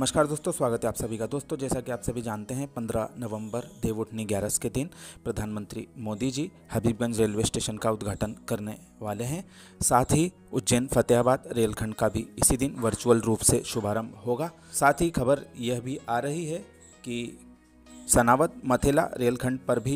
नमस्कार दोस्तों, स्वागत है आप सभी का। दोस्तों, जैसा कि आप सभी जानते हैं, 15 नवंबर देवउठनी 11 के दिन प्रधानमंत्री मोदी जी हबीबगंज रेलवे स्टेशन का उद्घाटन करने वाले हैं। साथ ही उज्जैन फतेहाबाद रेलखंड का भी इसी दिन वर्चुअल रूप से शुभारंभ होगा। साथ ही खबर यह भी आ रही है कि सनावद मथेला रेलखंड पर भी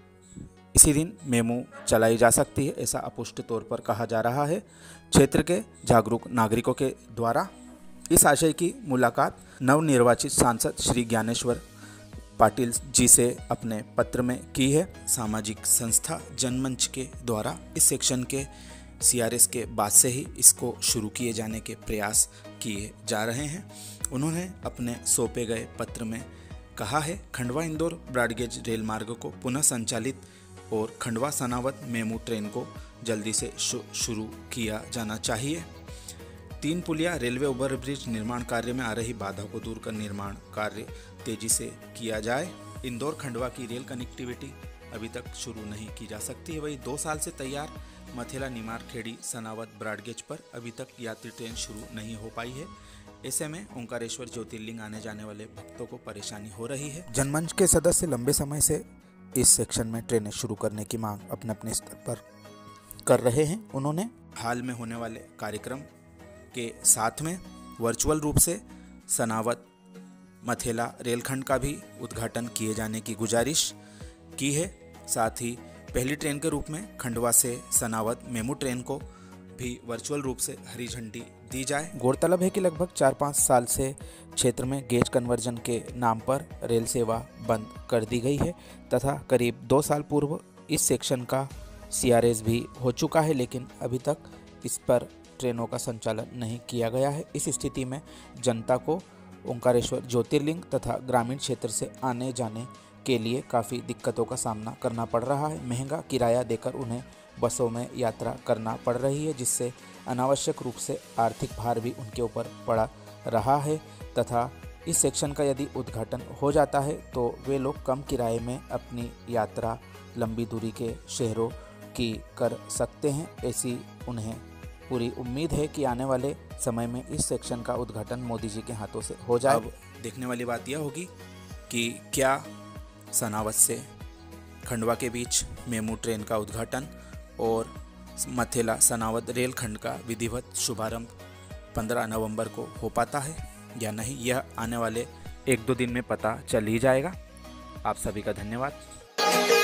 इसी दिन मेमू चलाई जा सकती है, ऐसा अपुष्ट तौर पर कहा जा रहा है। क्षेत्र के जागरूक नागरिकों के द्वारा इस आशय की मुलाकात नवनिर्वाचित सांसद श्री ज्ञानेश्वर पाटिल जी से अपने पत्र में की है। सामाजिक संस्था जनमंच के द्वारा इस सेक्शन के सीआरएस के बाद से ही इसको शुरू किए जाने के प्रयास किए जा रहे हैं। उन्होंने अपने सौंपे गए पत्र में कहा है, खंडवा इंदौर ब्रॉडगेज रेल मार्ग को पुनः संचालित और खंडवा सनावद मेमू ट्रेन को जल्दी से शुरू किया जाना चाहिए। 3 पुलिया रेलवे ओवरब्रिज निर्माण कार्य में आ रही बाधा को दूर कर निर्माण कार्य तेजी से किया जाए। इंदौर खंडवा की रेल कनेक्टिविटी अभी तक शुरू नहीं की जा सकती है। वही 2 साल से तैयार मथेला निमार खेड़ी सनावद ब्रॉडगेज पर अभी तक यात्री ट्रेन शुरू नहीं हो पाई है। ऐसे में ओंकारेश्वर ज्योतिर्लिंग आने जाने वाले भक्तों को परेशानी हो रही है। जनमंच के सदस्य लंबे समय से इस सेक्शन में ट्रेनें शुरू करने की मांग अपने अपने स्तर पर कर रहे हैं। उन्होंने हाल में होने वाले कार्यक्रम के साथ में वर्चुअल रूप से सनावद मथेला रेलखंड का भी उद्घाटन किए जाने की गुजारिश की है। साथ ही पहली ट्रेन के रूप में खंडवा से सनावद मेमू ट्रेन को भी वर्चुअल रूप से हरी झंडी दी जाए। गौरतलब है कि लगभग 4-5 साल से क्षेत्र में गेज कन्वर्जन के नाम पर रेल सेवा बंद कर दी गई है तथा करीब 2 साल पूर्व इस सेक्शन का सीआरएस भी हो चुका है, लेकिन अभी तक इस पर ट्रेनों का संचालन नहीं किया गया है। इस स्थिति में जनता को ओंकारेश्वर ज्योतिर्लिंग तथा ग्रामीण क्षेत्र से आने जाने के लिए काफ़ी दिक्कतों का सामना करना पड़ रहा है। महंगा किराया देकर उन्हें बसों में यात्रा करना पड़ रही है, जिससे अनावश्यक रूप से आर्थिक भार भी उनके ऊपर पड़ा रहा है तथा इस सेक्शन का यदि उद्घाटन हो जाता है तो वे लोग कम किराए में अपनी यात्रा लंबी दूरी के शहरों की कर सकते हैं। ऐसी उन्हें पूरी उम्मीद है कि आने वाले समय में इस सेक्शन का उद्घाटन मोदी जी के हाथों से हो जाए। अब देखने वाली बात यह होगी कि क्या सनावद से खंडवा के बीच मेमू ट्रेन का उद्घाटन और मथेला सनावद रेलखंड का विधिवत शुभारंभ 15 नवंबर को हो पाता है या नहीं, यह आने वाले 1-2 दिन में पता चल ही जाएगा। आप सभी का धन्यवाद।